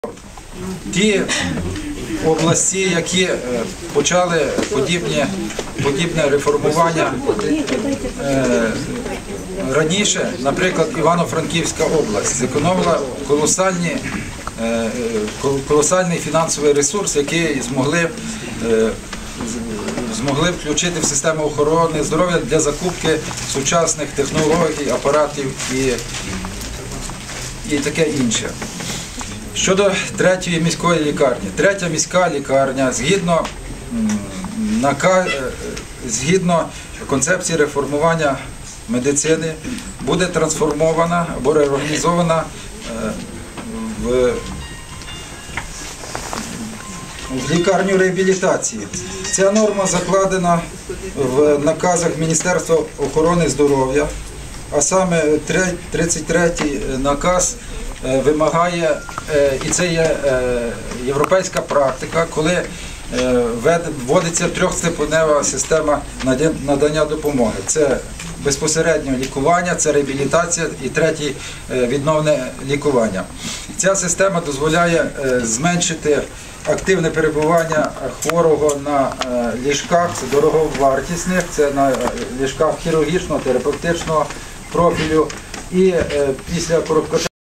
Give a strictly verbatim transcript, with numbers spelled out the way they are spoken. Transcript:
Ті області, які почали подібні, подібне реформування е, раніше, наприклад, Івано-Франківська область, зекономила колосальні, е, колосальний фінансовий ресурс, який змогли, е, змогли включити в систему охорони здоров'я для закупки сучасних технологій, апаратів і, і таке інше. Щодо третьої міської лікарні. Третя міська лікарня, згідно, згідно концепції реформування медицини, буде трансформована або реорганізована в, в лікарню реабілітації. Ця норма закладена в наказах Міністерства охорони здоров'я, а саме тридцять третій наказ вимагає, і це є європейська практика, коли вводиться трьохстепенева система надання допомоги. Це безпосередньо лікування, це реабілітація і третє відновне лікування. Ця система дозволяє зменшити активне перебування хворого на ліжках, це дороговартісних, це на ліжках хірургічного, терапевтичного профілю і після короткочасного